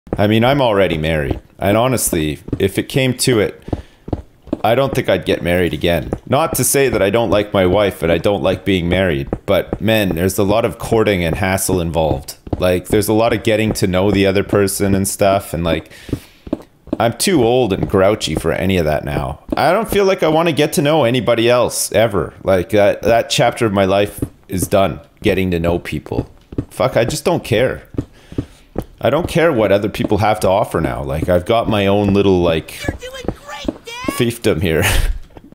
I mean, I'm already married. And honestly, if it came to it, I don't think I'd get married again. Not to say that I don't like my wife and I don't like being married, but man, there's a lot of courting and hassle involved. Like, there's a lot of getting to know the other person and stuff. And like, I'm too old and grouchy for any of that now. I don't feel like I want to get to know anybody else ever. Like, that chapter of my life is done, getting to know people. Fuck, I just don't care. I don't care what other people have to offer now. Like, I've got my own little, like, fiefdom here.